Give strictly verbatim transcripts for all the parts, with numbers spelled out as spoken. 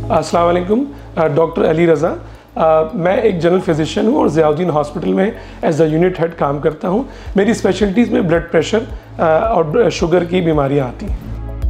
अस्सलाम वालेकुम। डॉक्टर अली रज़ा, मैं एक जनरल फिजिशियन हूँ और ज़ियाउद्दीन हॉस्पिटल में एज अ यूनिट हेड काम करता हूँ। मेरी स्पेशलिटीज़ में ब्लड प्रेशर और शुगर की बीमारियाँ आती हैं।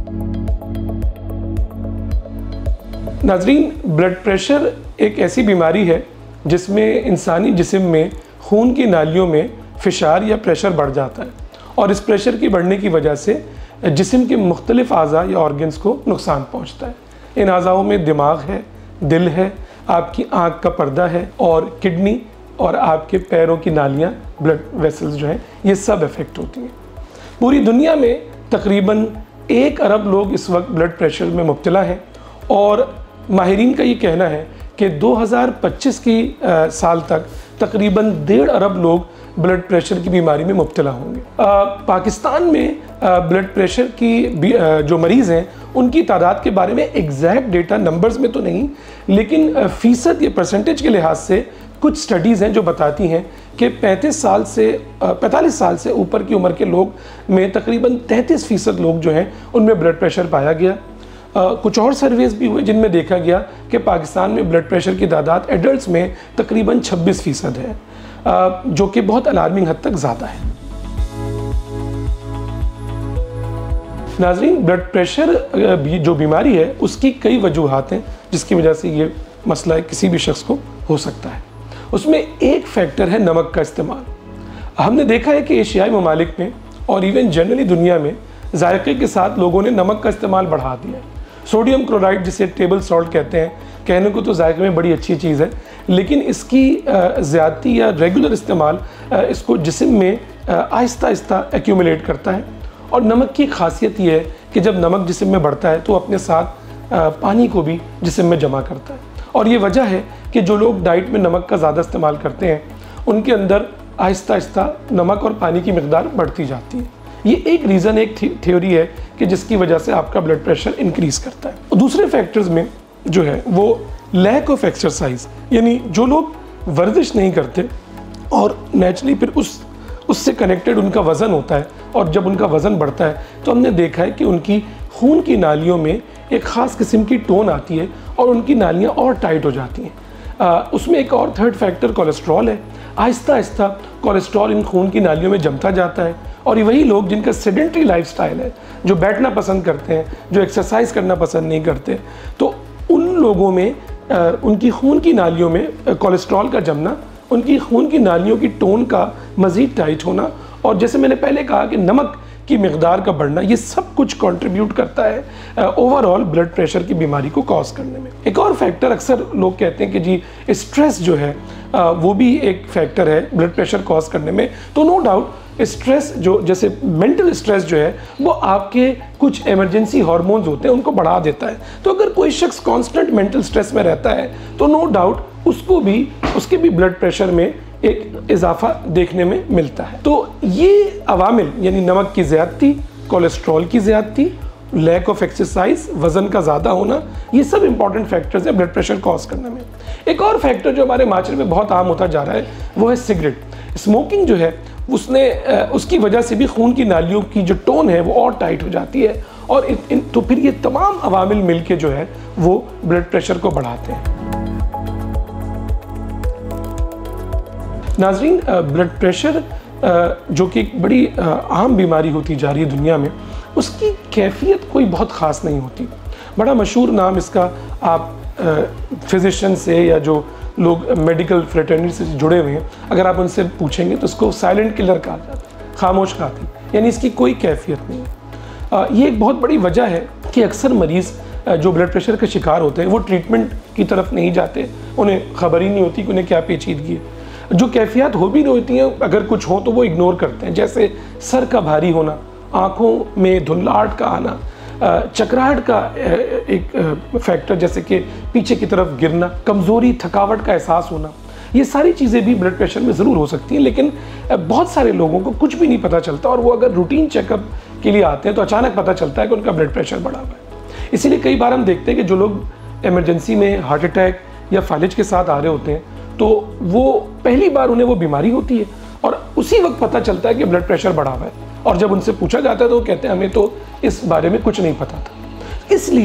नाज़रीन, ब्लड प्रेशर एक ऐसी बीमारी है जिसमें इंसानी जिस्म में खून की नालियों में फ़िशार या प्रेशर बढ़ जाता है और इस प्रेशर की बढ़ने की वजह से जिस्म के मुख्तलिफ आज़ा या ऑर्गन्स को नुकसान पहुँचता है। इन आज़ाओं में दिमाग है, दिल है, आपकी आँख का पर्दा है और किडनी और आपके पैरों की नालियाँ, ब्लड वेसल्स जो हैं, ये सब इफ़ेक्ट होती हैं। पूरी दुनिया में तकरीबन एक अरब लोग इस वक्त ब्लड प्रेशर में मुब्तला हैं और माहिरीन का ये कहना है कि दो हज़ार पच्चीस की आ, साल तक तकरीबन डेढ़ अरब लोग ब्लड प्रेशर की बीमारी में मुब्तला होंगे। आ, पाकिस्तान में आ, ब्लड प्रेशर की आ, जो मरीज़ हैं उनकी तादाद के बारे में एग्जैक्ट डेटा नंबर्स में तो नहीं, लेकिन फ़ीसद या परसेंटेज के लिहाज से कुछ स्टडीज़ हैं जो बताती हैं कि पैंतीस साल से पैंतालीस साल से ऊपर की उम्र के लोग में तकरीबन तैंतीस फ़ीसद लोग जो हैं उनमें ब्लड प्रेशर पाया गया। Uh, कुछ और सर्वेज भी हुए जिनमें देखा गया कि पाकिस्तान में ब्लड प्रेशर की तादाद एडल्ट्स में तकरीबन छब्बीस फ़ीसद है, uh, जो कि बहुत अलार्मिंग हद तक ज़्यादा है। नाज़रीन, ब्लड प्रेशर uh, जो बीमारी है उसकी कई वजूहात हैं जिसकी वजह से ये मसला किसी भी शख्स को हो सकता है। उसमें एक फैक्टर है नमक का इस्तेमाल। हमने देखा है कि एशियाई ममालिक में और इवन जनरली दुनिया में जायके के साथ लोगों ने नमक का इस्तेमाल बढ़ा दिया है। सोडियम क्लोराइड, जिसे टेबल सॉल्ट कहते हैं, कहने को तो जायके में बड़ी अच्छी चीज़ है, लेकिन इसकी ज़्यादती या रेगुलर इस्तेमाल इसको जिस्म में आहिस्ता आहिस्ता एक्यूमुलेट करता है। और नमक की खासियत ये है कि जब नमक जिस्म में बढ़ता है तो अपने साथ पानी को भी जिस्म में जमा करता है। और ये वजह है कि जो लोग डाइट में नमक का ज़्यादा इस्तेमाल करते हैं उनके अंदर आहिस्ता आहिस्ता नमक और पानी की मिकदार बढ़ती जाती है। ये एक रीज़न, एक थ्योरी है कि जिसकी वजह से आपका ब्लड प्रेशर इंक्रीज़ करता है। और दूसरे फैक्टर्स में जो है वो लैक ऑफ एक्सरसाइज, यानी जो लोग वर्जिश नहीं करते और नेचुरली फिर उस उससे कनेक्टेड उनका वज़न होता है और जब उनका वज़न बढ़ता है तो हमने देखा है कि उनकी खून की नालियों में एक ख़ास किस्म की टोन आती है और उनकी नालियाँ और टाइट हो जाती हैं। आ, उसमें एक और थर्ड फैक्टर कोलेस्ट्रॉल है। आहिस्ता आहिस्ता कोलेस्ट्रॉल इन खून की नालियों में जमता जाता है और ये वही लोग जिनका सेडेंटरी लाइफस्टाइल है, जो बैठना पसंद करते हैं, जो एक्सरसाइज करना पसंद नहीं करते, तो उन लोगों में आ, उनकी खून की नालियों में कोलेस्ट्रॉल का जमना, उनकी खून की नालियों की टोन का मज़ीद टाइट होना और जैसे मैंने पहले कहा कि नमक की मिकदार का बढ़ना, ये सब कुछ कंट्रीब्यूट करता है ओवरऑल ब्लड प्रेशर की बीमारी को कॉज करने में। एक और फैक्टर अक्सर लोग कहते हैं कि जी स्ट्रेस जो है आ, वो भी एक फैक्टर है ब्लड प्रेशर कॉज करने में। तो नो डाउट स्ट्रेस जो, जैसे मेंटल स्ट्रेस जो है वो आपके कुछ इमरजेंसी हार्मोन्स होते हैं उनको बढ़ा देता है। तो अगर कोई शख्स कांस्टेंट मेंटल स्ट्रेस में रहता है तो नो डाउट उसको भी उसके भी ब्लड प्रेशर में एक इजाफा देखने में मिलता है। तो ये अवामिल यानी नमक की ज़्यादती, कोलेस्ट्रॉल की ज़्यादती, लैक ऑफ एक्सरसाइज, वज़न का ज़्यादा होना, ये सब इंपॉर्टेंट फैक्टर्स हैं ब्लड प्रेशर कॉज करने में। एक और फैक्टर जो हमारे माशरे में बहुत आम होता जा रहा है वो है सिगरेट। स्मोकिंग जो है उसने उसकी वजह से भी खून की नालियों की जो टोन है वो और टाइट हो जाती है और इन, इन, तो फिर ये तमाम अवामिल मिलके जो है वो ब्लड प्रेशर को बढ़ाते हैं। नाज़रीन, ब्लड प्रेशर जो कि एक बड़ी आम बीमारी होती जा रही है दुनिया में, उसकी कैफियत कोई बहुत ख़ास नहीं होती। बड़ा मशहूर नाम इसका आप फिजिशियन से या जो लोग मेडिकल फ्रेटर्निटी से जुड़े हुए हैं, अगर आप उनसे पूछेंगे तो इसको साइलेंट किलर कहा जाता है, खामोश कातिल, यानी इसकी कोई कैफियत नहीं है। ये एक बहुत बड़ी वजह है कि अक्सर मरीज़ जो ब्लड प्रेशर के शिकार होते हैं वो ट्रीटमेंट की तरफ नहीं जाते, उन्हें खबर ही नहीं होती कि उन्हें क्या पेचीदगी है। जो कैफियत हो भी नहीं होती हैं, अगर कुछ हो तो वो इग्नोर करते हैं, जैसे सर का भारी होना, आँखों में धुंधलाहट का आना, चकराहट का एक फैक्टर जैसे कि पीछे की तरफ गिरना, कमज़ोरी, थकावट का एहसास होना, ये सारी चीज़ें भी ब्लड प्रेशर में ज़रूर हो सकती हैं। लेकिन बहुत सारे लोगों को कुछ भी नहीं पता चलता और वो अगर रूटीन चेकअप के लिए आते हैं तो अचानक पता चलता है कि उनका ब्लड प्रेशर बढ़ा हुआ है। इसीलिए कई बार हम देखते हैं कि जो लोग इमरजेंसी में हार्ट अटैक या फालिज के साथ आ रहे होते हैं तो वो पहली बार उन्हें वो बीमारी होती है और उसी वक्त पता चलता है कि ब्लड प्रेशर बढ़ा हुआ है और जब उनसे पूछा जाता है तो वो कहते हैं हमें तो इस बारे में कुछ नहीं पता था। इसलिए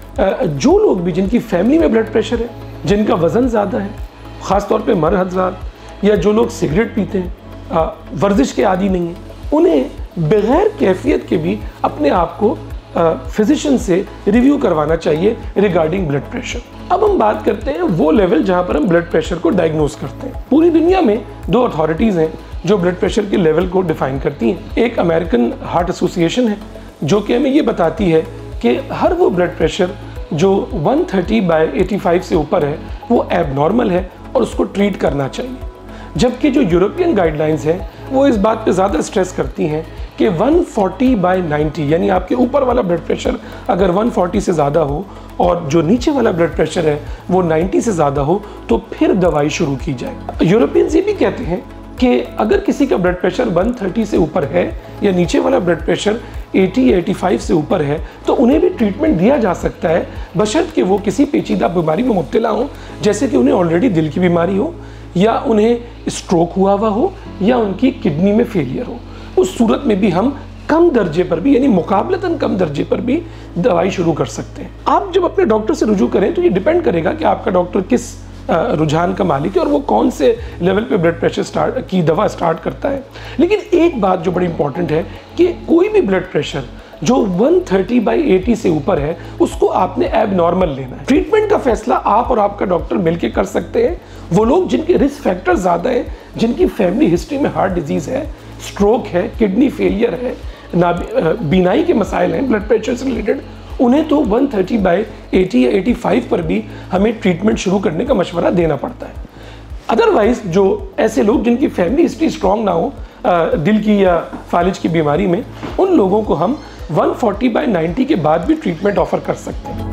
जो लोग भी जिनकी फैमिली में ब्लड प्रेशर है, जिनका वज़न ज़्यादा है, ख़ास तौर पे मर्द हज़रात या जो लोग सिगरेट पीते हैं, वर्जिश के आदी नहीं हैं, उन्हें बग़ैर कैफियत के भी अपने आप को फिजिशियन से रिव्यू करवाना चाहिए रिगार्डिंग ब्लड प्रेशर। अब हम बात करते हैं वो लेवल जहाँ पर हम ब्लड प्रेशर को डायग्नोज करते हैं। पूरी दुनिया में दो अथॉरिटीज़ हैं जो ब्लड प्रेशर के लेवल को डिफाइन करती हैं। एक अमेरिकन हार्ट एसोसिएशन है जो कि हमें ये बताती है कि हर वो ब्लड प्रेशर जो एक सौ तीस बाय पचासी से ऊपर है वो एबनॉर्मल है और उसको ट्रीट करना चाहिए। जबकि जो यूरोपियन गाइडलाइंस हैं वो इस बात पे ज़्यादा स्ट्रेस करती हैं कि एक सौ चालीस बाय नब्बे यानी आपके ऊपर वाला ब्लड प्रेशर अगर एक सौ चालीस से ज़्यादा हो और जो नीचे वाला ब्लड प्रेशर है वो नब्बे से ज़्यादा हो तो फिर दवाई शुरू की जाए। यूरोपियंस ये भी कहते हैं कि अगर किसी का ब्लड प्रेशर एक सौ तीस से ऊपर है या नीचे वाला ब्लड प्रेशर अस्सी या पचासी से ऊपर है तो उन्हें भी ट्रीटमेंट दिया जा सकता है, बशर्ते कि वो किसी पेचीदा बीमारी में मुब्तला हो, जैसे कि उन्हें ऑलरेडी दिल की बीमारी हो या उन्हें स्ट्रोक हुआ हुआ हो या उनकी किडनी में फेलियर हो। उस सूरत में भी हम कम दर्जे पर भी यानी मुकाबलतन कम दर्जे पर भी दवाई शुरू कर सकते हैं। आप जब अपने डॉक्टर से रुजू करें तो ये डिपेंड करेगा कि आपका डॉक्टर किस रुझान का मालिक है और वो कौन से लेवल पे ब्लड प्रेशर स्टार्ट की दवा स्टार्ट करता है। लेकिन एक बात जो बड़ी इंपॉर्टेंट है कि कोई भी ब्लड प्रेशर जो एक सौ तीस बाई अस्सी से ऊपर है उसको आपने एबनॉर्मल लेना है। ट्रीटमेंट का फैसला आप और आपका डॉक्टर मिलकर कर सकते हैं। वो लोग जिनके रिस्क फैक्टर ज़्यादा हैं, जिनकी फैमिली हिस्ट्री में हार्ट डिजीज़ है, स्ट्रोक है, किडनी फेलियर है, ना बीनाई के मसाइल हैं ब्लड प्रेशर से रिलेटेड, उन्हें तो एक सौ तीस बाई अस्सी या पचासी पर भी हमें ट्रीटमेंट शुरू करने का मशवरा देना पड़ता है। अदरवाइज जो ऐसे लोग जिनकी फैमिली हिस्ट्री स्ट्रॉन्ग ना हो दिल की या फालिज की बीमारी में, उन लोगों को हम एक सौ चालीस बाई नब्बे के बाद भी ट्रीटमेंट ऑफर कर सकते हैं।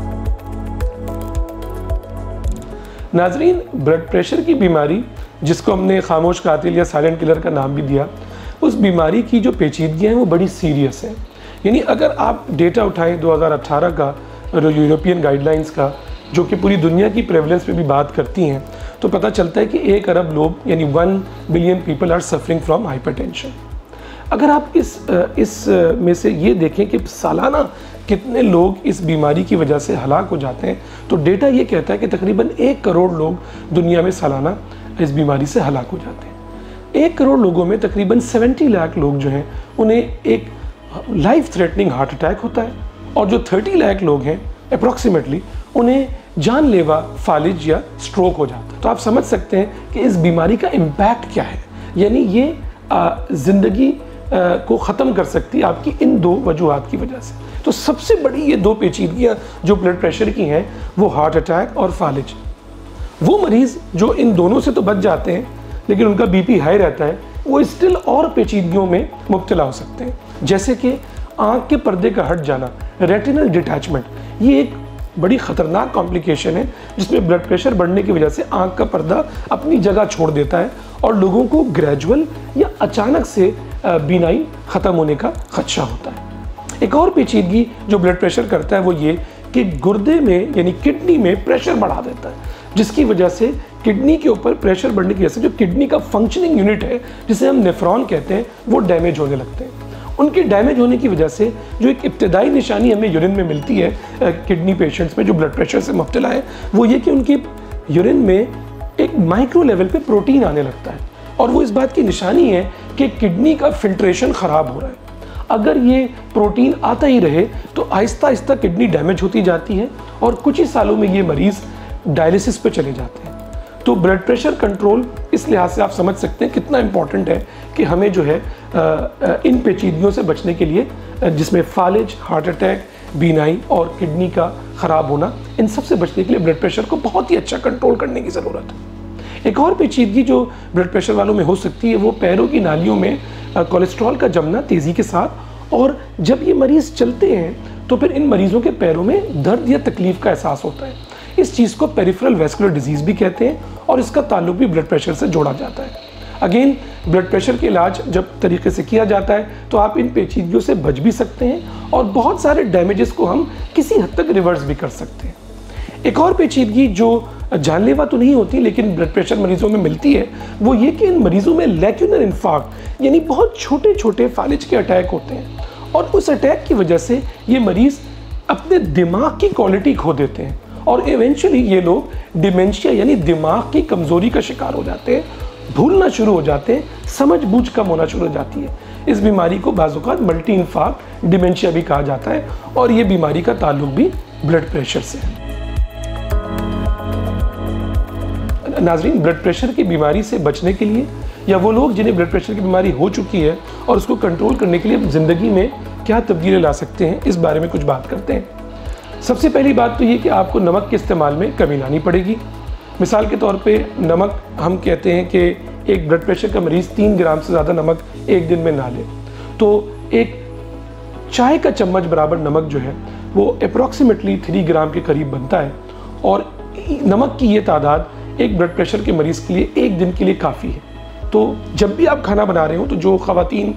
नाजरीन, ब्लड प्रेशर की बीमारी जिसको हमने खामोश कातिल या साइलेंट किलर का नाम भी दिया, उस बीमारी की जो पेचीदगियाँ हैं वो बड़ी सीरियस हैं। यानी अगर आप डेटा उठाएं दो हज़ार अठारह का और यूरोपियन गाइडलाइंस का जो कि पूरी दुनिया की प्रेवलेंस पे भी बात करती हैं, तो पता चलता है कि एक अरब लोग यानी one billion people are suffering from hypertension. अगर आप इस इस में से ये देखें कि सालाना कितने लोग इस बीमारी की वजह से हलाक हो जाते हैं, तो डेटा ये कहता है कि तकरीबन एक करोड़ लोग दुनिया में सालाना इस बीमारी से हलाक हो जाते हैं। एक करोड़ लोगों में तकरीबन सत्तर लाख लोग जो हैं उन्हें एक लाइफ थ्रेटनिंग हार्ट अटैक होता है और जो तीस लाख लोग हैं अप्रॉक्सीमेटली उन्हें जानलेवा फालिज या स्ट्रोक हो जाता है। तो आप समझ सकते हैं कि इस बीमारी का इम्पैक्ट क्या है। यानी ये ज़िंदगी को ख़त्म कर सकती है आपकी इन दो वजूहात की वजह से। तो सबसे बड़ी ये दो पेचीदगियाँ जो ब्लड प्रेशर की हैं वो हार्ट अटैक और फालिज। वो मरीज़ जो इन दोनों से तो बच जाते हैं लेकिन उनका बीपी हाई रहता है, वो स्टिल और पेचीदगियों में मुब्तला हो सकते हैं, जैसे कि आँख के पर्दे का हट जाना, रेटिनल डिटैचमेंट। ये एक बड़ी ख़तरनाक कॉम्प्लिकेशन है जिसमें ब्लड प्रेशर बढ़ने की वजह से आँख का पर्दा अपनी जगह छोड़ देता है और लोगों को ग्रेजुअल या अचानक से बीनाई ख़त्म होने का खदशा होता है। एक और पेचीदगी जो ब्लड प्रेशर करता है वो ये कि गुर्दे में यानी किडनी में प्रेशर बढ़ा देता है, जिसकी वजह से किडनी के ऊपर प्रेशर बढ़ने की वजह से जो किडनी का फंक्शनिंग यूनिट है जिसे हम नेफ्रॉन कहते हैं वो डैमेज होने लगते हैं। उनके डैमेज होने की वजह से जो एक इब्तदाई निशानी हमें यूरिन में मिलती है किडनी पेशेंट्स में जो ब्लड प्रेशर से मुब्तला है, वो ये कि उनकी यूरिन में एक माइक्रो लेवल पे प्रोटीन आने लगता है और वो इस बात की निशानी है कि किडनी का फिल्ट्रेशन ख़राब हो रहा है। अगर ये प्रोटीन आता ही रहे तो आहिस्ता आहिस्ता किडनी डैमेज होती जाती है और कुछ ही सालों में ये मरीज़ डायलिसिस पे चले जाते हैं। तो ब्लड प्रेशर कंट्रोल इस लिहाज से आप समझ सकते हैं कितना इम्पॉर्टेंट है कि हमें जो है इन पेचीदगियों से बचने के लिए, जिसमें फालिज, हार्ट अटैक, बीनाई और किडनी का ख़राब होना, इन सब से बचने के लिए ब्लड प्रेशर को बहुत ही अच्छा कंट्रोल करने की ज़रूरत है। एक और पेचीदगी जो ब्लड प्रेशर वालों में हो सकती है वो पैरों की नालियों में कोलेस्ट्रॉल का जमना तेज़ी के साथ, और जब ये मरीज़ चलते हैं तो फिर इन मरीज़ों के पैरों में दर्द या तकलीफ़ का एहसास होता है। इस चीज़ को पेरिफेरल वैस्कुलर डिजीज़ भी कहते हैं और इसका ताल्लुक भी ब्लड प्रेशर से जोड़ा जाता है। अगेन, ब्लड प्रेशर के इलाज जब तरीके से किया जाता है तो आप इन पेचीदगियों से बच भी सकते हैं और बहुत सारे डैमेजेस को हम किसी हद तक रिवर्स भी कर सकते हैं। एक और पेचीदगी जो जानलेवा तो नहीं होती लेकिन ब्लड प्रेशर मरीजों में मिलती है वो ये कि इन मरीजों में लैक्यूनर इन्फार्क्ट यानी बहुत छोटे छोटे फालिज के अटैक होते हैं और उस अटैक की वजह से ये मरीज़ अपने दिमाग की क्वालिटी खो देते हैं और इवेंचुअली ये लोग डिमेंशिया यानी दिमाग की कमज़ोरी का शिकार हो जाते हैं, भूलना शुरू हो जाते हैं, समझ बूझ कम होना शुरू हो जाती है। इस बीमारी को बाज़-औक़ात मल्टी इन्फार्क्ट डिमेंशिया भी कहा जाता है और ये बीमारी का ताल्लुक भी ब्लड प्रेशर से है। नाज़रीन, ब्लड प्रेशर की बीमारी से बचने के लिए या वो लोग जिन्हें ब्लड प्रेशर की बीमारी हो चुकी है और उसको कंट्रोल करने के लिए ज़िंदगी में क्या तब्दीली ला सकते हैं, इस बारे में कुछ बात करते हैं। सबसे पहली बात तो ये कि आपको नमक के इस्तेमाल में कमी लानी पड़ेगी। मिसाल के तौर पे नमक, हम कहते हैं कि एक ब्लड प्रेशर का मरीज़ तीन ग्राम से ज़्यादा नमक एक दिन में ना ले, तो एक चाय का चम्मच बराबर नमक जो है वो अप्रॉक्सीमेटली थ्री ग्राम के करीब बनता है और नमक की ये तादाद एक ब्लड प्रेशर के मरीज़ के लिए एक दिन के लिए काफ़ी है। तो जब भी आप खाना बना रहे हो तो जो ख़वातीन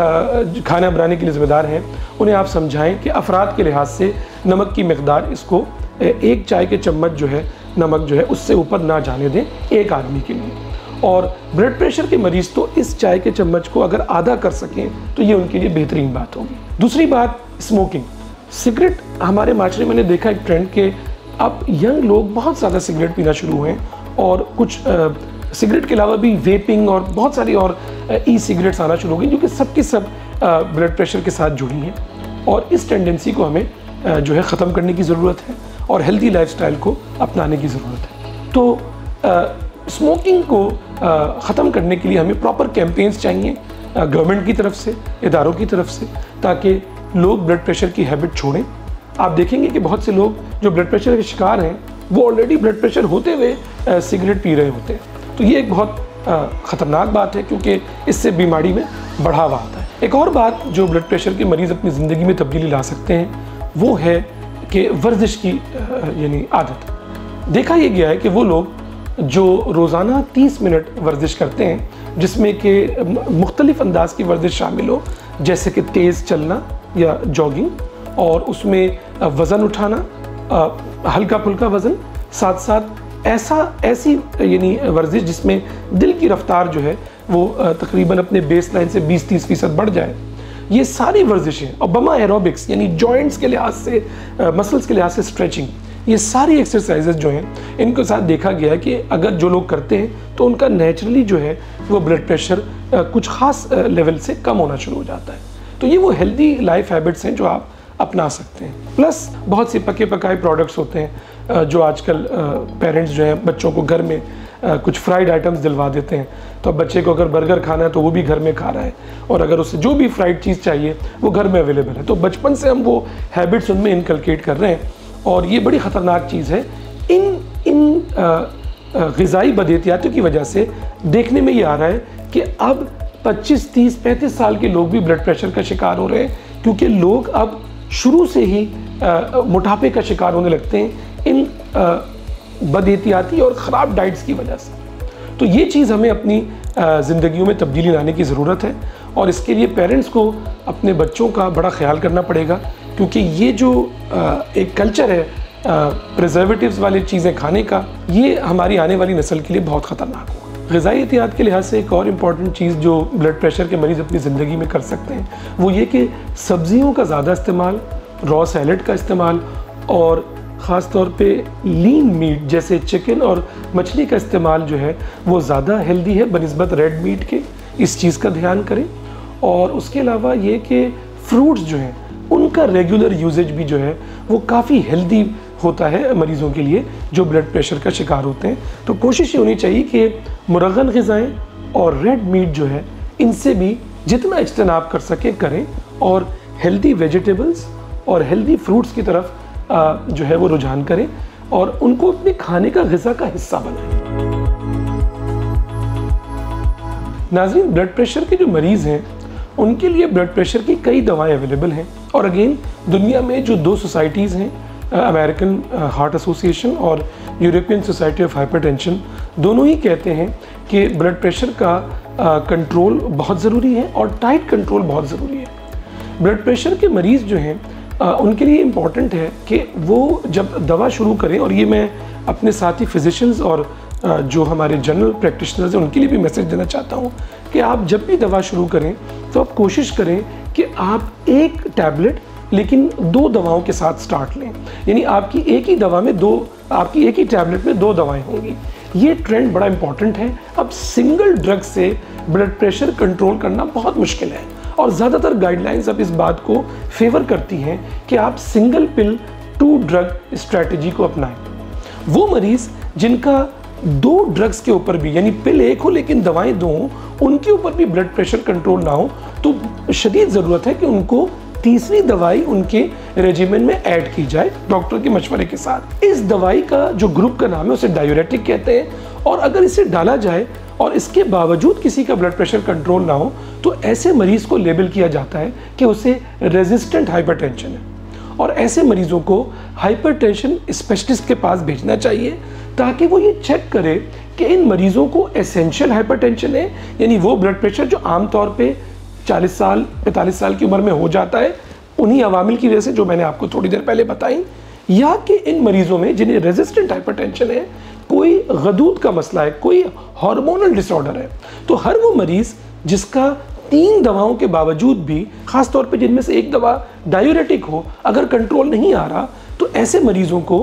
खाना बनाने के लिए ज़िम्मेदार हैं उन्हें आप समझाएं कि अफराद के लिहाज से नमक की मकदार इसको एक चाय के चम्मच जो है नमक जो है उससे ऊपर ना जाने दें एक आदमी के लिए। और ब्लड प्रेशर के मरीज़ तो इस चाय के चम्मच को अगर आधा कर सकें तो ये उनके लिए बेहतरीन बात होगी। दूसरी बात, स्मोकिंग। सिगरेट, हमारे माशरे में मैंने देखा एक ट्रेंड के अब यंग लोग बहुत ज़्यादा सिगरेट पीना शुरू हुए और कुछ आ, सिगरेट के अलावा भी वेपिंग और बहुत सारी और ई सिगरेट्स आना शुरू हो गई जो कि सब की सब ब्लड प्रेशर के साथ जुड़ी हैं और इस टेंडेंसी को हमें आ, जो है ख़त्म करने की ज़रूरत है और हेल्दी लाइफस्टाइल को अपनाने की ज़रूरत है। तो आ, स्मोकिंग को ख़त्म करने के लिए हमें प्रॉपर कैंपेन्स चाहिए गवर्नमेंट की तरफ से, इदारों की तरफ से, ताकि लोग ब्लड प्रेशर की हैबिट छोड़ें। आप देखेंगे कि बहुत से लोग जो ब्लड प्रेशर के शिकार हैं वो ऑलरेडी ब्लड प्रेशर होते हुए सिगरेट पी रहे होते हैं। तो ये एक बहुत ख़तरनाक बात है क्योंकि इससे बीमारी में बढ़ावा आता है। एक और बात जो ब्लड प्रेशर के मरीज़ अपनी ज़िंदगी में तब्दीली ला सकते हैं वो है कि वर्जिश की यानी आदत। देखा ये गया है कि वो लोग जो रोज़ाना तीस मिनट वर्जिश करते हैं जिसमें कि मुख्तलिफ़ अंदाज की वर्जिश शामिल हो, जैसे कि तेज़ चलना या जॉगिंग, और उसमें वज़न उठाना, हल्का फुल्का वज़न, साथ साथ ऐसा ऐसी यानी वर्जिश जिसमें दिल की रफ्तार जो है वो तकरीबन अपने बेस लाइन से बीस तीस फीसद बढ़ जाए। ये सारी वर्जिशें और बमा एरोबिक्स यानी जॉइंट्स के लिहाज से, मसल्स के लिहाज से स्ट्रेचिंग, ये सारी एक्सरसाइजेज जो हैं इनके साथ देखा गया है कि अगर जो लोग करते हैं तो उनका नेचुरली जो है वो ब्लड प्रेशर कुछ ख़ास लेवल से कम होना शुरू हो जाता है। तो ये वो हेल्दी लाइफ हैबिट्स हैं जो आप अपना सकते हैं। प्लस बहुत से पके पकाए प्रोडक्ट्स होते हैं जो आजकल पेरेंट्स जो हैं बच्चों को घर में कुछ फ्राइड आइटम्स दिलवा देते हैं। तो अब बच्चे को अगर बर्गर खाना है तो वो भी घर में खा रहा है और अगर उसे जो भी फ्राइड चीज़ चाहिए वो घर में अवेलेबल है। तो बचपन से हम वो हैबिट्स उनमें इनकलकेट कर रहे हैं और ये बड़ी ख़तरनाक चीज़ है। इन इन ग़िज़ाई बदएहतियातियों की वजह से देखने में ये आ रहा है कि अब पच्चीस तीस पैंतीस साल के लोग भी ब्लड प्रेशर का शिकार हो रहे हैं क्योंकि लोग अब शुरू से ही मोटापे का शिकार होने लगते हैं इन बदएहतियाती और ख़राब डाइट्स की वजह से। तो ये चीज़ हमें अपनी ज़िंदगियों में तब्दीली लाने की ज़रूरत है और इसके लिए पेरेंट्स को अपने बच्चों का बड़ा ख्याल करना पड़ेगा क्योंकि ये जो एक कल्चर है प्रिजर्वेटिव्स वाली चीज़ें खाने का, ये हमारी आने वाली नस्ल के लिए बहुत ख़तरनाक होगा। ग़िज़ाई एहतियात के लिहाज से एक और इम्पॉर्टेंट चीज़ जो ब्लड प्रेशर के मरीज़ अपनी ज़िंदगी में कर सकते हैं वो ये कि सब्ज़ियों का ज़्यादा इस्तेमाल, रॉ सैलड का इस्तेमाल और ख़ास तौर पे लीन मीट जैसे चिकन और मछली का इस्तेमाल जो है वो ज़्यादा हेल्दी है बनिस्बत रेड मीट के। इस चीज़ का ध्यान करें। और उसके अलावा ये कि फ्रूट्स जो हैं उनका रेगुलर यूजेज भी जो है वो काफ़ी हेल्दी होता है मरीज़ों के लिए जो ब्लड प्रेशर का शिकार होते हैं। तो कोशिश ये होनी चाहिए कि मुरगन ग़िज़ाएँ और रेड मीट जो है इनसे भी जितना इज्तनाब कर सकें करें और हेल्दी वेजिटेबल्स और हेल्दी फ्रूट्स की तरफ आ, जो है वो रुझान करें और उनको अपने खाने का ग़िज़ा का हिस्सा बनाएं। नाज़रीन, ब्लड प्रेशर के जो मरीज़ हैं उनके लिए ब्लड प्रेशर की कई दवाएं अवेलेबल हैं और अगेन दुनिया में जो दो सोसाइटीज़ हैं, अमेरिकन हार्ट एसोसिएशन और यूरोपियन सोसाइटी ऑफ हाइपरटेंशन, दोनों ही कहते हैं कि ब्लड प्रेशर का कंट्रोल बहुत ज़रूरी है और टाइट कंट्रोल बहुत ज़रूरी है। ब्लड प्रेशर के मरीज़ जो हैं आ, उनके लिए इम्पॉर्टेंट है कि वो जब दवा शुरू करें, और ये मैं अपने साथी फिजिशियंस और आ, जो हमारे जनरल प्रैक्टिशनर्स हैं उनके लिए भी मैसेज देना चाहता हूँ कि आप जब भी दवा शुरू करें तो आप कोशिश करें कि आप एक टैबलेट लेकिन दो दवाओं के साथ स्टार्ट लें, यानी आपकी एक ही दवा में दो, आपकी एक ही टैबलेट में दो दवाएं होंगी। ये ट्रेंड बड़ा इंपॉर्टेंट है। अब सिंगल ड्रग से ब्लड प्रेशर कंट्रोल करना बहुत मुश्किल है और ज़्यादातर गाइडलाइंस अब इस बात को फेवर करती हैं कि आप single pill two drug strategy को अपनाएं। वो मरीज़ जिनका दो ड्रग्स के ऊपर भी, यानी पिल एक हो लेकिन दवाएं दो हों, उनके ऊपर भी ब्लड प्रेशर कंट्रोल ना हो, तो शदीद ज़रूरत है कि उनको तीसरी दवाई उनके रेजिमेन में ऐड की जाए डॉक्टर के मशवरे के साथ। इस दवाई का जो ग्रुप का नाम है उसे डायूरेटिक कहते हैं, और अगर इसे डाला जाए और इसके बावजूद किसी का ब्लड प्रेशर कंट्रोल ना हो तो ऐसे मरीज़ को लेबल किया जाता है कि उसे रेजिस्टेंट हाइपरटेंशन है, और ऐसे मरीज़ों को हाइपरटेंशन स्पेशलिस्ट के पास भेजना चाहिए ताकि वो ये चेक करे कि इन मरीज़ों को एसेंशियल हाइपरटेंशन है, यानी वो ब्लड प्रेशर जो आमतौर पे चालीस साल पैंतालीस साल की उम्र में हो जाता है उन्हीं अवामिल की वजह से जो मैंने आपको थोड़ी देर पहले बताई, या कि इन मरीज़ों में जिन्हें रेजिस्टेंट हाइपरटेंशन है कोई गदूद का मसला है, कोई हार्मोनल डिसऑर्डर है। तो हर वो मरीज़ जिसका तीन दवाओं के बावजूद भी, खास तौर पे जिनमें से एक दवा डायूरेटिक हो, अगर कंट्रोल नहीं आ रहा तो ऐसे मरीज़ों को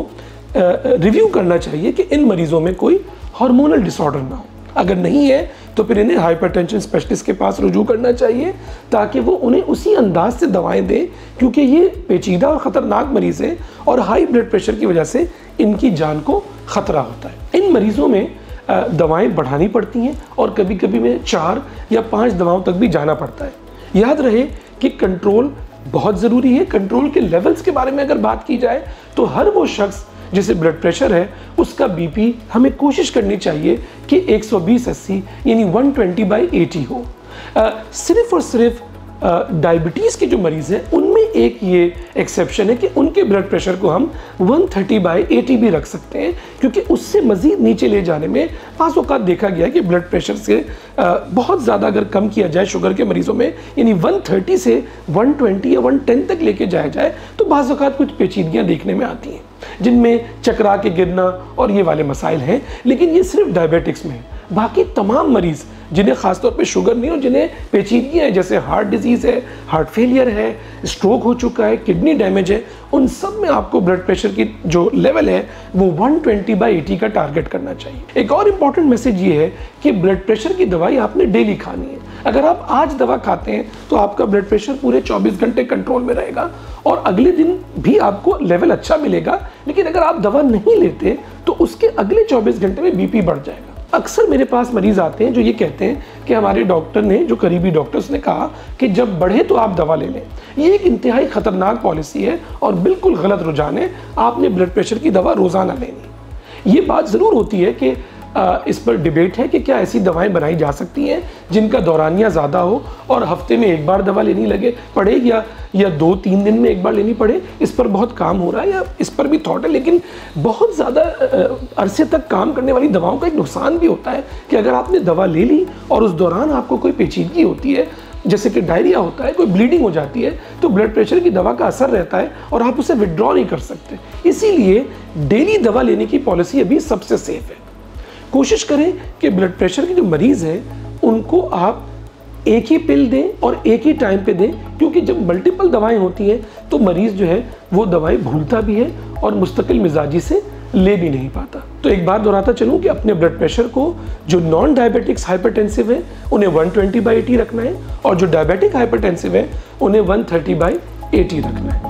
रिव्यू करना चाहिए कि इन मरीज़ों में कोई हार्मोनल डिसऑर्डर ना हो। अगर नहीं है तो फिर इन्हें हाइपरटेंशन स्पेशलिस्ट के पास रुजू करना चाहिए ताकि वो उन्हें उसी अंदाज से दवाएं दें, क्योंकि ये पेचीदा और ख़तरनाक मरीज़ है और हाई ब्लड प्रेशर की वजह से इनकी जान को ख़तरा होता है। इन मरीज़ों में दवाएं बढ़ानी पड़ती हैं और कभी कभी में चार या पाँच दवाओं तक भी जाना पड़ता है। याद रहे कि कंट्रोल बहुत ज़रूरी है। कंट्रोल के लेवल्स के बारे में अगर बात की जाए तो हर वो शख्स जिसे ब्लड प्रेशर है उसका बीपी हमें कोशिश करनी चाहिए कि एक सौ बीस अस्सी यानी एक सौ बीस बाई अस्सी हो। आ, सिर्फ और सिर्फ डायबिटीज़ के जो मरीज़ हैं उनमें एक ये एक्सेप्शन है कि उनके ब्लड प्रेशर को हम एक सौ तीस बाई अस्सी भी रख सकते हैं, क्योंकि उससे मज़ीद नीचे ले जाने में पास औक़ात देखा गया है कि ब्लड प्रेशर से आ, बहुत ज़्यादा अगर कम किया जाए शुगर के मरीज़ों में, यानी एक सौ तीस से एक सौ बीस या एक सौ दस तक लेके जाया जाए तो बाज़ औक़ात कुछ पेचीदगियाँ देखने में आती हैं जिनमें चकरा के गिरना और ये वाले मसाइल हैं। लेकिन ये सिर्फ डायबिटिक्स में है। बाकी तमाम मरीज़ जिन्हें ख़ासतौर पे शुगर नहीं और जिन्हें पेचीदगियाँ हैं, जैसे हार्ट डिजीज़ है, हार्ट फेलियर है, स्ट्रोक हो चुका है, किडनी डैमेज है, उन सब में आपको ब्लड प्रेशर की जो लेवल है वो एक सौ बीस बाई अस्सी का टारगेट करना चाहिए। एक और इम्पॉर्टेंट मैसेज ये है कि ब्लड प्रेशर की दवाई आपने डेली खानी है। अगर आप आज दवा खाते हैं तो आपका ब्लड प्रेशर पूरे चौबीस घंटे कंट्रोल में रहेगा और अगले दिन भी आपको लेवल अच्छा मिलेगा। लेकिन अगर आप दवा नहीं लेते तो उसके अगले चौबीस घंटे में बीपी बढ़ जाएगा। अक्सर मेरे पास मरीज़ आते हैं जो ये कहते हैं कि हमारे डॉक्टर ने, जो करीबी डॉक्टर्स ने कहा कि जब बढ़े तो आप दवा ले लें। ये एक इंतहाई ख़तरनाक पॉलिसी है और बिल्कुल गलत रुझान है। आपने ब्लड प्रेशर की दवा रोज़ाना लेनी। ये बात ज़रूर होती है कि आ, इस पर डिबेट है कि क्या ऐसी दवाएं बनाई जा सकती हैं जिनका दौरानिया ज़्यादा हो और हफ्ते में एक बार दवा लेनी लगे पड़े या या दो तीन दिन में एक बार लेनी पड़े। इस पर बहुत काम हो रहा है या इस पर भी थॉट है, लेकिन बहुत ज़्यादा अरसे तक काम करने वाली दवाओं का एक नुकसान भी होता है कि अगर आपने दवा ले ली और उस दौरान आपको कोई पेचीदगी होती है, जैसे कि डायरिया होता है, कोई ब्लीडिंग हो जाती है, तो ब्लड प्रेशर की दवा का असर रहता है और आप उसे विड्रॉ नहीं कर सकते। इसीलिए डेली दवा लेने की पॉलिसी अभी सबसे सेफ है। कोशिश करें कि ब्लड प्रेशर के जो मरीज़ हैं उनको आप एक ही पिल दें और एक ही टाइम पे दें, क्योंकि जब मल्टीपल दवाएं होती हैं तो मरीज़ जो है वो दवाएं भूलता भी है और मुस्तकिल मिजाजी से ले भी नहीं पाता। तो एक बार दोहराता चलूँ कि अपने ब्लड प्रेशर को, जो नॉन डायबिटिक्स हाइपरटेंसिव है उन्हें एक सौ बीस बाई अस्सी रखना है और जो डायबिटिक हाइपरटेंसिव है उन्हें एक सौ तीस बाई अस्सी रखना है।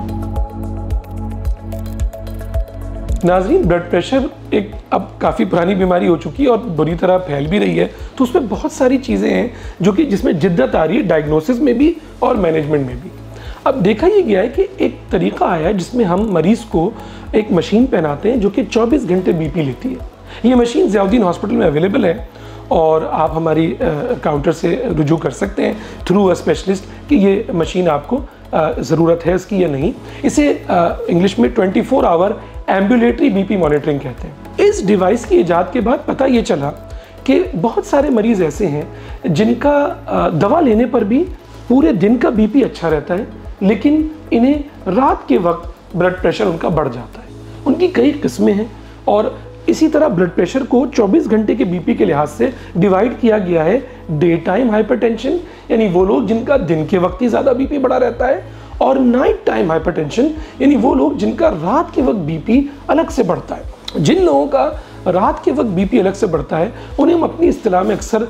नाज़रीन, ब्लड प्रेशर एक अब काफ़ी पुरानी बीमारी हो चुकी है और बुरी तरह फैल भी रही है, तो उसमें बहुत सारी चीज़ें हैं जो कि जिसमें जिद्दत आ रही है डायग्नोसिस में भी और मैनेजमेंट में भी। अब देखा ये गया है कि एक तरीका आया है जिसमें हम मरीज़ को एक मशीन पहनाते हैं जो कि चौबीस घंटे बीपी लेती है। ये मशीन ज़ियाउद्दीन हॉस्पिटल में अवेलेबल है और आप हमारी काउंटर से रुजू कर सकते हैं थ्रू अ स्पेशलिस्ट कि ये मशीन आपको ज़रूरत है इसकी या नहीं। इसे इंग्लिश में twenty four hour ambulatory BP monitoring कहते हैं। इस डिवाइस की इजाद के बाद पता ये चला कि बहुत सारे मरीज़ ऐसे हैं जिनका दवा लेने पर भी पूरे दिन का बीपी अच्छा रहता है, लेकिन इन्हें रात के वक्त ब्लड प्रेशर उनका बढ़ जाता है। उनकी कई किस्में हैं और इसी तरह ब्लड प्रेशर को चौबीस घंटे के बीपी के लिहाज से डिवाइड किया गया है डे टाइम हाइपरटेंशन, यानी वो लोग जिनका दिन के वक्त ही ज़्यादा बीपी बढ़ा रहता है, और नाइट टाइम हाइपरटेंशन यानी वो लोग जिनका रात के वक्त बीपी अलग से बढ़ता है। जिन लोगों का रात के वक्त बीपी अलग से बढ़ता है उन्हें हम अपनी इस्तिलाह में अक्सर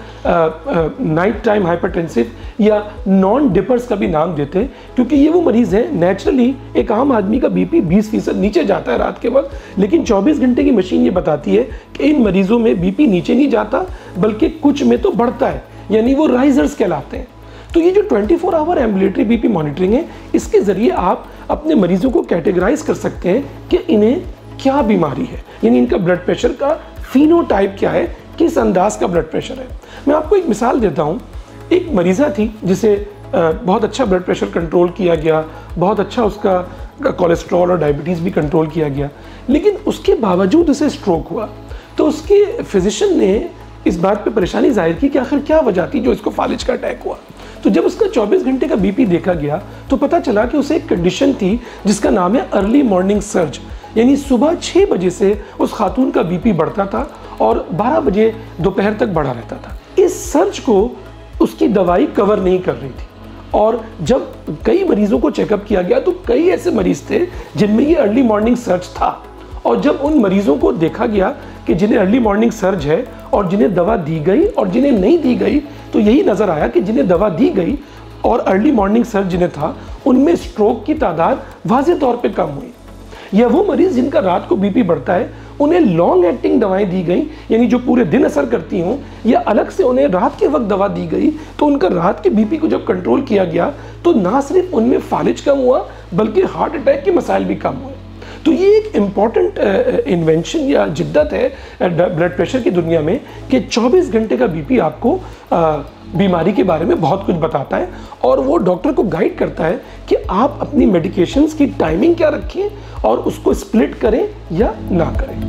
नाइट टाइम हाइपरटेंसिव या नॉन डिपर्स का भी नाम देते हैं, क्योंकि ये वो मरीज़ हैं नेचुरली एक आम आदमी का बीपी बीस फीसद नीचे जाता है रात के वक्त, लेकिन चौबीस घंटे की मशीन ये बताती है कि इन मरीज़ों में बीपी नीचे नहीं जाता बल्कि कुछ में तो बढ़ता है, यानी वो राइजर्स कहलाते हैं। तो ये जो चौबीस आवर एम्बुलेटरी बीपी मॉनिटरिंग है, इसके ज़रिए आप अपने मरीज़ों को कैटेगराइज कर सकते हैं कि इन्हें क्या बीमारी है, यानी इनका ब्लड प्रेशर का फिनोटाइप क्या है, किस अंदाज का ब्लड प्रेशर है। मैं आपको एक मिसाल देता हूँ। एक मरीज़ा थी जिसे बहुत अच्छा ब्लड प्रेशर कंट्रोल किया गया, बहुत अच्छा उसका कोलेस्ट्रॉल और डायबिटीज़ भी कंट्रोल किया गया, लेकिन उसके बावजूद उसे स्ट्रोक हुआ। तो उसके फिजिशियन ने इस बात पे परेशानी जाहिर की कि आखिर क्या वजह थी जो इसको फालिज का अटैक हुआ। तो जब उसका चौबीस घंटे का बीपी देखा गया तो पता चला कि उसे एक कंडीशन थी जिसका नाम है अर्ली मॉर्निंग सर्ज, यानी सुबह छः बजे से उस खातून का बीपी बढ़ता था और बारह बजे दोपहर तक बढ़ा रहता था। इस सर्ज को उसकी दवाई कवर नहीं कर रही थी, और जब कई मरीज़ों को चेकअप किया गया तो कई ऐसे मरीज़ थे जिनमें ये अर्ली मॉर्निंग सर्ज था। और जब उन मरीज़ों को देखा गया कि जिन्हें अर्ली मॉर्निंग सर्ज है और जिन्हें दवा दी गई और जिन्हें नहीं दी गई, तो यही नज़र आया कि जिन्हें दवा दी गई और अर्ली मॉर्निंग सर्ज जिन्हें था उनमें स्ट्रोक की तादाद वाज़ेह तौर पे कम हुई। या वो मरीज़ जिनका रात को बीपी बढ़ता है उन्हें लॉन्ग एक्टिंग दवाएं दी गई, यानी जो पूरे दिन असर करती हों, या अलग से उन्हें रात के वक्त दवा दी गई, तो उनका रात के बीपी को जब कंट्रोल किया गया तो ना सिर्फ उनमें फालिज कम हुआ बल्कि हार्ट अटैक के मसाइल भी कम हुए। तो ये एक इम्पॉर्टेंट इन्वेंशन या जिद्दत है ब्लड प्रेशर की दुनिया में कि चौबीस घंटे का बीपी आपको uh, बीमारी के बारे में बहुत कुछ बताता है, और वो डॉक्टर को गाइड करता है कि आप अपनी मेडिकेशंस की टाइमिंग क्या रखें और उसको स्प्लिट करें या ना करें।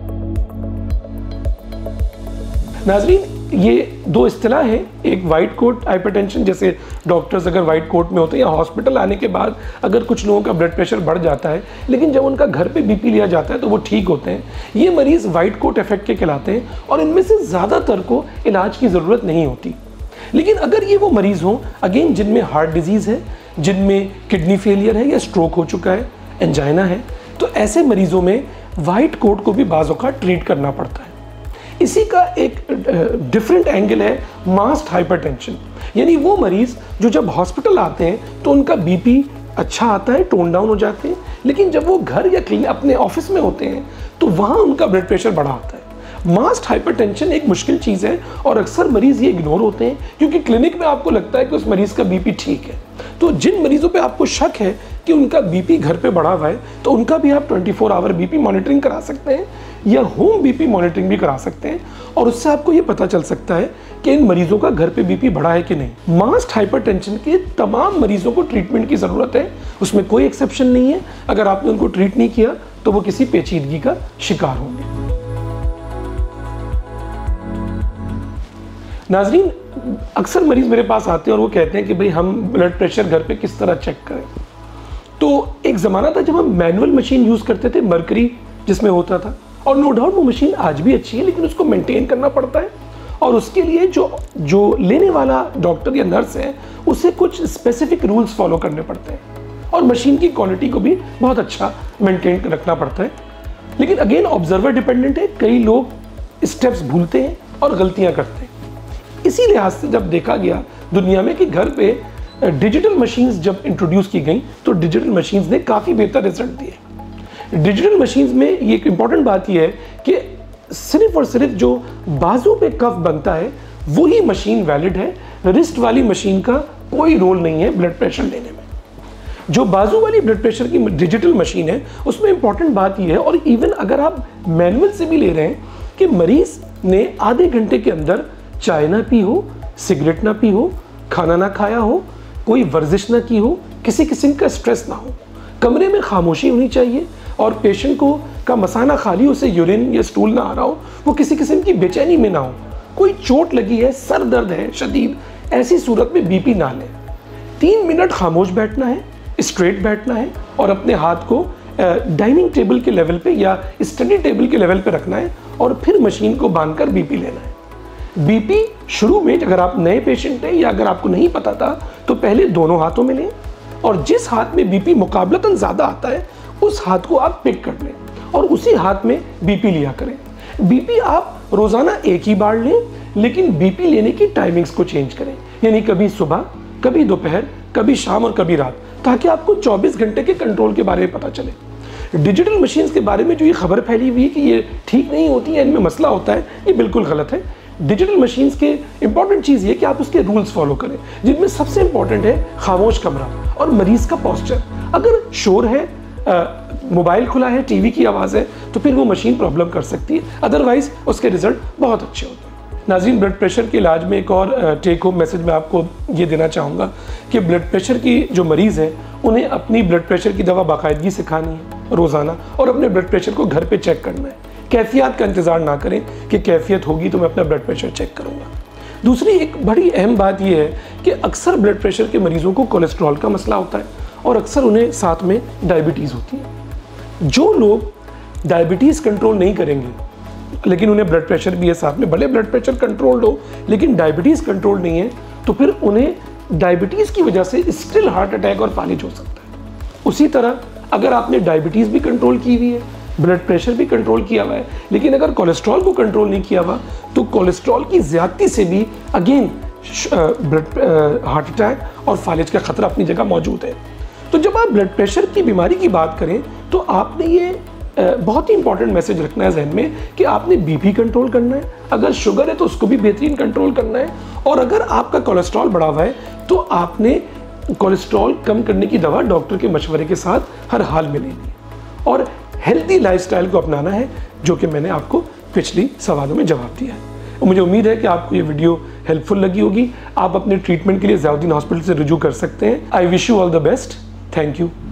नाजरीन, ये दो इस्तिलाह हैं, एक वाइट कोट हाइपरटेंशन, जैसे डॉक्टर्स अगर वाइट कोट में होते हैं या हॉस्पिटल आने के बाद अगर कुछ लोगों का ब्लड प्रेशर बढ़ जाता है लेकिन जब उनका घर पे बीपी लिया जाता है तो वो ठीक होते हैं, ये मरीज़ वाइट कोट इफेक्ट के कहलाते हैं और इनमें से ज़्यादातर को इलाज की ज़रूरत नहीं होती। लेकिन अगर ये वो मरीज़ हों अगेन जिनमें हार्ट डिजीज़ है, जिनमें किडनी फेलियर है या स्ट्रोक हो चुका है, एंजाइना है, तो ऐसे मरीज़ों में वाइट कोट को भी बाज़ औक़ात ट्रीट करना पड़ता है। इसी का एक डिफरेंट एंगल है मास्ड हाइपरटेंशन, यानी वो मरीज़ जो जब हॉस्पिटल आते हैं तो उनका बीपी अच्छा आता है, टोन डाउन हो जाते हैं, लेकिन जब वो घर या क्लिनिक अपने ऑफिस में होते हैं तो वहाँ उनका ब्लड प्रेशर बढ़ा आता है। मास्ड हाइपरटेंशन एक मुश्किल चीज़ है और अक्सर मरीज़ ये इग्नोर होते हैं क्योंकि क्लिनिक में आपको लगता है कि उस मरीज़ का बीपी ठीक है। तो जिन मरीज़ों पे आपको शक है कि उनका बीपी घर पे बढ़ा हुआ है तो उनका भी आप चौबीस आवर बीपी मॉनिटरिंग करा सकते हैं या होम बीपी मॉनिटरिंग भी करा सकते हैं, और उससे आपको ये पता चल सकता है कि इन मरीज़ों का घर पे बीपी बढ़ा है कि नहीं। मास्ड हाइपरटेंशन के तमाम मरीज़ों को ट्रीटमेंट की ज़रूरत है, उसमें कोई एक्सेप्शन नहीं है। अगर आपने उनको ट्रीट नहीं किया तो वो किसी पेचीदगी का शिकार होंगे। नाजरीन, अक्सर मरीज़ मेरे पास आते हैं और वो कहते हैं कि भाई हम ब्लड प्रेशर घर पे किस तरह चेक करें। तो एक ज़माना था जब हम मैनुअल मशीन यूज़ करते थे, मरकरी जिसमें होता था, और नो डाउट वो मशीन आज भी अच्छी है लेकिन उसको मेंटेन करना पड़ता है, और उसके लिए जो जो लेने वाला डॉक्टर या नर्स है उसे कुछ स्पेसिफिक रूल्स फॉलो करने पड़ते हैं, और मशीन की क्वालिटी को भी बहुत अच्छा मेंटेन रखना पड़ता है। लेकिन अगेन ऑब्जर्वर डिपेंडेंट है, कई लोग स्टेप्स भूलते हैं और गलतियाँ करते हैं। इसी लिहाज से जब देखा गया दुनिया में कि घर पे डिजिटल मशीन्स जब इंट्रोड्यूस की गई तो डिजिटल मशीन्स ने काफ़ी बेहतर रिजल्ट दिए। डिजिटल मशीन्स में ये एक इम्पॉर्टेंट बात यह है कि सिर्फ और सिर्फ जो बाजू पे कफ बनता है वही मशीन वैलिड है, रिस्ट वाली मशीन का कोई रोल नहीं है ब्लड प्रेशर लेने में। जो बाजू वाली ब्लड प्रेशर की डिजिटल मशीन है उसमें इम्पॉर्टेंट बात यह है, और इवन अगर आप मैनुअल से भी ले रहे हैं, कि मरीज़ ने आधे घंटे के अंदर चाय ना पी हो, सिगरेट ना पी हो, खाना ना खाया हो, कोई वर्जिश ना की हो, किसी किस्म का स्ट्रेस ना हो, कमरे में खामोशी होनी चाहिए, और पेशेंट को का मसाना खाली उसे यूरिन या स्टूल ना आ रहा हो, वो किसी किस्म की बेचैनी में ना हो, कोई चोट लगी है, सर दर्द है शदीद, ऐसी सूरत में बीपी ना लें। तीन मिनट खामोश बैठना है, स्ट्रेट बैठना है, और अपने हाथ को डाइनिंग टेबल के लेवल पे या स्टडी टेबल के लेवल पे रखना है, और फिर मशीन को बांधकर बीपी लेना है। बीपी शुरू में अगर आप नए पेशेंट हैं या अगर आपको नहीं पता था तो पहले दोनों हाथों में लें, और जिस हाथ में बीपी मुकाबलतन ज़्यादा आता है उस हाथ को आप पिक कर लें और उसी हाथ में बीपी लिया करें। बीपी आप रोज़ाना एक ही बार लें, लेकिन बीपी लेने की टाइमिंग्स को चेंज करें, यानी कभी सुबह, कभी दोपहर, कभी शाम और कभी रात, ताकि आपको चौबीस घंटे के कंट्रोल के बारे में पता चले। डिजिटल मशीन्स के बारे में जो ये खबर फैली हुई है कि ये ठीक नहीं होती है, इनमें मसला होता है, ये बिल्कुल गलत है। डिजिटल मशीन्स के इंपॉर्टेंट चीज़ ये कि आप उसके रूल्स फॉलो करें, जिनमें सबसे इंपॉर्टेंट है खामोश कमरा और मरीज का पोस्चर। अगर शोर है, मोबाइल खुला है, टीवी की आवाज़ है, तो फिर वो मशीन प्रॉब्लम कर सकती है, अदरवाइज उसके रिजल्ट बहुत अच्छे होते हैं। नाज़रीन, ब्लड प्रेशर के इलाज में एक और टेक होम मैसेज मैं आपको ये देना चाहूँगा कि ब्लड प्रेशर की जो मरीज़ हैं उन्हें अपनी ब्लड प्रेशर की दवा बाकायदगी से खानी है रोज़ाना, और अपने ब्लड प्रेशर को घर पे चेक करना है। कैफियत का इंतज़ार ना करें कि कैफियत होगी तो मैं अपना ब्लड प्रेशर चेक करूँगा। दूसरी एक बड़ी अहम बात यह है कि अक्सर ब्लड प्रेशर के मरीज़ों को कोलेस्ट्रॉल का मसला होता है और अक्सर उन्हें साथ में डायबिटीज़ होती है। जो लोग डायबिटीज़ कंट्रोल नहीं करेंगे लेकिन उन्हें ब्लड प्रेशर भी है साथ में, भले ब्लड प्रेशर कंट्रोल्ड हो लेकिन डायबिटीज़ कंट्रोल नहीं है, तो फिर उन्हें डायबिटीज़ की वजह से स्टिल हार्ट अटैक और फालिज हो सकता है। उसी तरह अगर आपने डायबिटीज़ भी कंट्रोल की हुई है, ब्लड प्रेशर भी कंट्रोल किया हुआ है, लेकिन अगर कोलेस्ट्रॉल को कंट्रोल नहीं किया हुआ तो कोलेस्ट्रॉल की ज़्यादती से भी अगेन ब्लड हार्ट अटैक और फालिज का खतरा अपनी जगह मौजूद है। तो जब आप ब्लड प्रेशर की बीमारी की बात करें तो आपने ये बहुत ही इंपॉर्टेंट मैसेज रखना है जहन में कि आपने बीपी कंट्रोल करना है, अगर शुगर है तो उसको भी बेहतरीन कंट्रोल करना है, और अगर आपका कोलेस्ट्रॉल बढ़ा हुआ है तो आपने कोलेस्ट्रॉल कम करने की दवा डॉक्टर के मशवरे के साथ हर हाल में लेनी है और हेल्दी लाइफस्टाइल को अपनाना है, जो कि मैंने आपको पिछली सवालों में जवाब दिया है। मुझे उम्मीद है कि आपको ये वीडियो हेल्पफुल लगी होगी। आप अपने ट्रीटमेंट के लिए ज़ियाउद्दीन हॉस्पिटल से रुजू कर सकते हैं। I wish you all the best. Thank you.